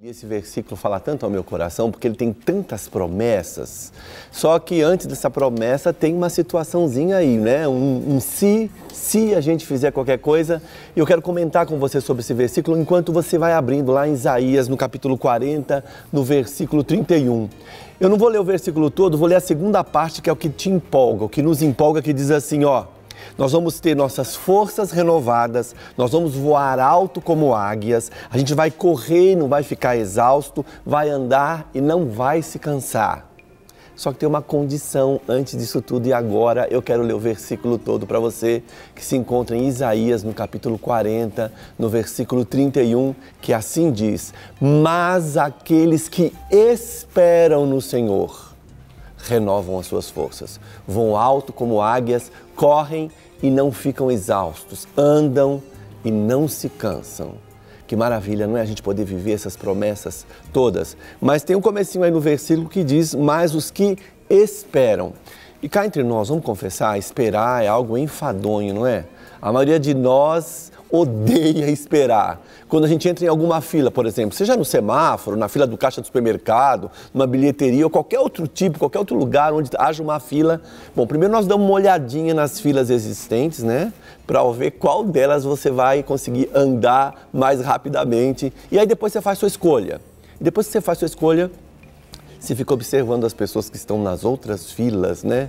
E esse versículo fala tanto ao meu coração, porque ele tem tantas promessas, só que antes dessa promessa tem uma situaçãozinha aí, né? Se a gente fizer qualquer coisa. E eu quero comentar com você sobre esse versículo enquanto você vai abrindo lá em Isaías, no capítulo 40, no versículo 31. Eu não vou ler o versículo todo, vou ler a segunda parte, que é o que te empolga, o que nos empolga, que diz assim, ó: nós vamos ter nossas forças renovadas, nós vamos voar alto como águias, a gente vai correr e não vai ficar exausto, vai andar e não vai se cansar. Só que tem uma condição antes disso tudo, e agora eu quero ler o versículo todo para você, que se encontra em Isaías, no capítulo 40, no versículo 31, que assim diz: mas aqueles que esperam no Senhor renovam as suas forças, voam alto como águias, correm e não ficam exaustos, andam e não se cansam. Que maravilha, não é a gente poder viver essas promessas todas? Mas tem um comecinho aí no versículo que diz: mas os que esperam. E cá entre nós, vamos confessar, esperar é algo enfadonho, não é? A maioria de nós odeia esperar. Quando a gente entra em alguma fila, por exemplo, seja no semáforo, na fila do caixa do supermercado, numa bilheteria ou qualquer outro tipo, qualquer outro lugar onde haja uma fila. Bom, primeiro nós damos uma olhadinha nas filas existentes, né? Para ver qual delas você vai conseguir andar mais rapidamente. E aí depois você faz sua escolha. E depois que você faz sua escolha, você fica observando as pessoas que estão nas outras filas, né?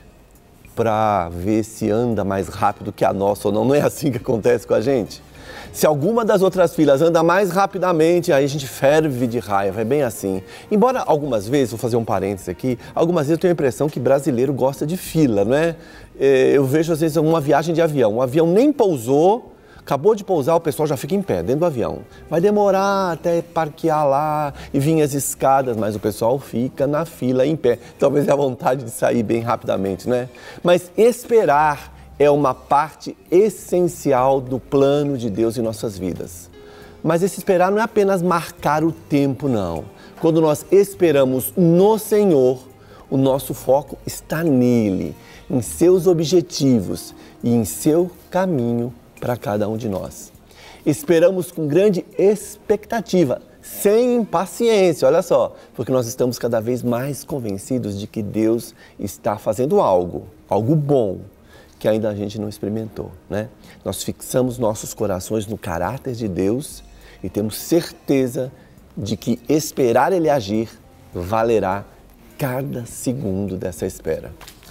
Para ver se anda mais rápido que a nossa ou não. Não é assim que acontece com a gente? Se alguma das outras filas anda mais rapidamente, aí a gente ferve de raiva, é bem assim. Embora algumas vezes, vou fazer um parênteses aqui, algumas vezes eu tenho a impressão que brasileiro gosta de fila, não é? Eu vejo às vezes uma viagem de avião, o avião nem pousou, acabou de pousar, o pessoal já fica em pé dentro do avião. Vai demorar até parquear lá e vir as escadas, mas o pessoal fica na fila em pé. Talvez é a vontade de sair bem rapidamente, né? Mas esperar é uma parte essencial do plano de Deus em nossas vidas. Mas esse esperar não é apenas marcar o tempo, não. Quando nós esperamos no Senhor, o nosso foco está nele, em seus objetivos e em seu caminho para cada um de nós. Esperamos com grande expectativa, sem impaciência, olha só, porque nós estamos cada vez mais convencidos de que Deus está fazendo algo bom, que ainda a gente não experimentou, né? Nós fixamos nossos corações no caráter de Deus e temos certeza de que esperar Ele agir valerá cada segundo dessa espera.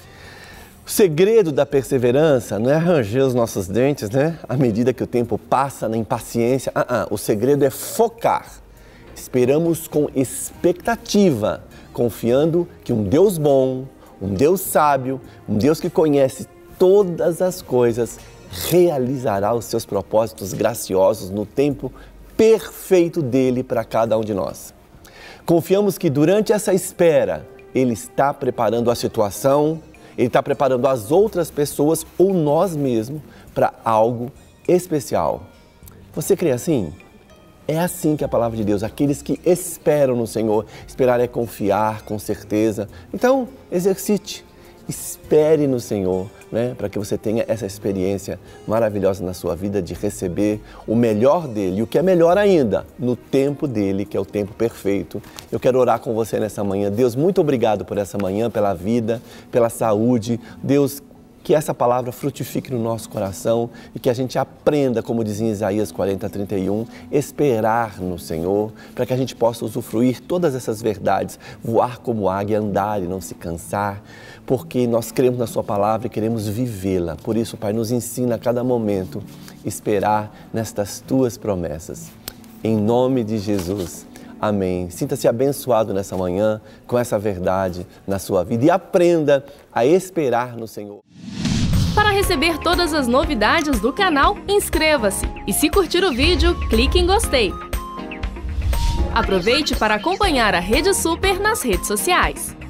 O segredo da perseverança não é ranger os nossos dentes, né? À medida que o tempo passa na impaciência. O segredo é focar. Esperamos com expectativa, confiando que um Deus bom, um Deus sábio, um Deus que conhece todas as coisas, realizará os seus propósitos graciosos no tempo perfeito dele para cada um de nós. Confiamos que durante essa espera, Ele está preparando a situação, Ele está preparando as outras pessoas ou nós mesmos para algo especial. Você crê assim? É assim que a palavra de Deus, aqueles que esperam no Senhor, esperar é confiar com certeza. Então, exercite, espere no Senhor, né? Para que você tenha essa experiência maravilhosa na sua vida de receber o melhor dele, e o que é melhor ainda, no tempo dele, que é o tempo perfeito. Eu quero orar com você nessa manhã. Deus, muito obrigado por essa manhã, pela vida, pela saúde. Deus, que essa palavra frutifique no nosso coração e que a gente aprenda, como diz em Isaías 40, 31, esperar no Senhor, para que a gente possa usufruir todas essas verdades, voar como águia, andar e não se cansar, porque nós cremos na Sua palavra e queremos vivê-la. Por isso, Pai, nos ensina a cada momento esperar nestas Tuas promessas. Em nome de Jesus. Amém. Sinta-se abençoado nessa manhã com essa verdade na sua vida e aprenda a esperar no Senhor. Para receber todas as novidades do canal, inscreva-se e se curtir o vídeo, clique em gostei. Aproveite para acompanhar a Rede Super nas redes sociais.